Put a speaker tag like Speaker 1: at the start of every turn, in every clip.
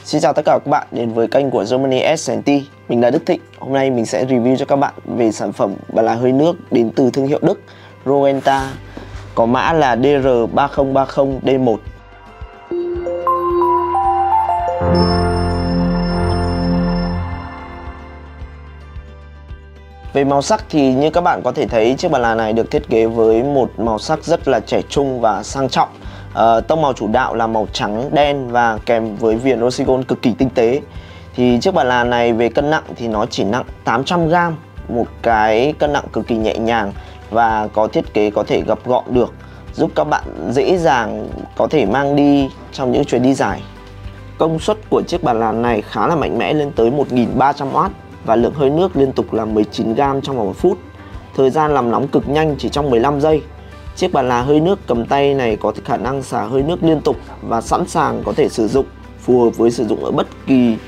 Speaker 1: Xin chào tất cả các bạn đến với kênh của Germany S&T. Mình là Đức Thịnh. Hôm nay mình sẽ review cho các bạn về sản phẩm bàn là hơi nước đến từ thương hiệu Đức Rowenta, có mã là DR3030D1. Về màu sắc thì như các bạn có thể thấy, chiếc bàn là này được thiết kế với một màu sắc rất là trẻ trung và sang trọng. Tông màu chủ đạo là màu trắng đen và kèm với viền oxygon cực kỳ tinh tế. Thì chiếc bàn là này về cân nặng thì nó chỉ nặng 800g, một cái cân nặng cực kỳ nhẹ nhàng và có thiết kế có thể gập gọn được, giúp các bạn dễ dàng có thể mang đi trong những chuyến đi dài. Công suất của chiếc bàn là này khá là mạnh mẽ, lên tới 1300W và lượng hơi nước liên tục là 19g trong vòng 1 phút. Thời gian làm nóng cực nhanh chỉ trong 15 giây. Chiếc bàn là hơi nước cầm tay này có khả năng xả hơi nước liên tục và sẵn sàng có thể sử dụng, phù hợp với sử dụng ở bất kỳ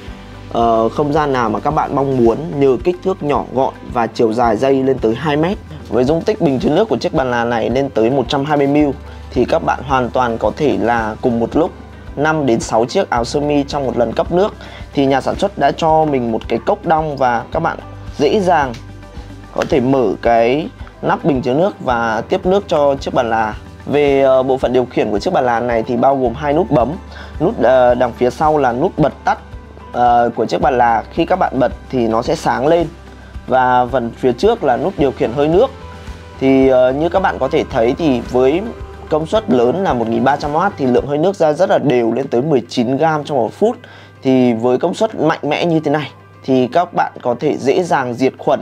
Speaker 1: không gian nào mà các bạn mong muốn, nhờ kích thước nhỏ gọn và chiều dài dây lên tới 2 mét. Với dung tích bình chứa nước của chiếc bàn là này lên tới 120ml thì các bạn hoàn toàn có thể là cùng một lúc 5 đến 6 chiếc áo sơ mi trong một lần cấp nước. Thì nhà sản xuất đã cho mình một cái cốc đong và các bạn dễ dàng có thể mở cái nắp bình chứa nước và tiếp nước cho chiếc bàn là. Về bộ phận điều khiển của chiếc bàn là này thì bao gồm 2 nút bấm. Nút đằng phía sau là nút bật tắt của chiếc bàn là. Khi các bạn bật thì nó sẽ sáng lên. Và phần phía trước là nút điều khiển hơi nước. Thì như các bạn có thể thấy thì với công suất lớn là 1300W thì lượng hơi nước ra rất là đều, lên tới 19g trong 1 phút. Thì với công suất mạnh mẽ như thế này thì các bạn có thể dễ dàng diệt khuẩn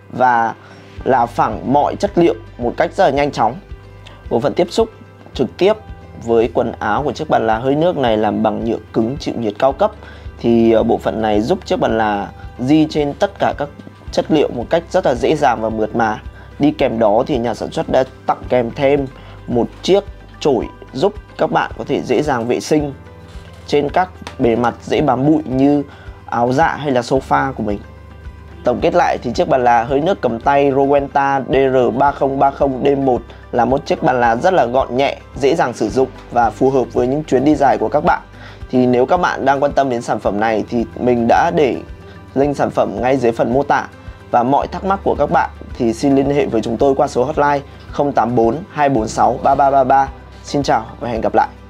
Speaker 1: và là phẳng mọi chất liệu một cách rất là nhanh chóng. Bộ phận tiếp xúc trực tiếp với quần áo của chiếc bàn là hơi nước này làm bằng nhựa cứng chịu nhiệt cao cấp. Thì bộ phận này giúp chiếc bàn là di trên tất cả các chất liệu một cách rất là dễ dàng và mượt mà. Đi kèm đó thì nhà sản xuất đã tặng kèm thêm một chiếc chổi giúp các bạn có thể dễ dàng vệ sinh trên các bề mặt dễ bám bụi như áo dạ hay là sofa của mình. Tổng kết lại thì chiếc bàn là hơi nước cầm tay Rowenta DR3030D1 là một chiếc bàn là rất là gọn nhẹ, dễ dàng sử dụng và phù hợp với những chuyến đi dài của các bạn. Thì nếu các bạn đang quan tâm đến sản phẩm này thì mình đã để link sản phẩm ngay dưới phần mô tả. Và mọi thắc mắc của các bạn thì xin liên hệ với chúng tôi qua số hotline 084 246 3333. Xin chào và hẹn gặp lại.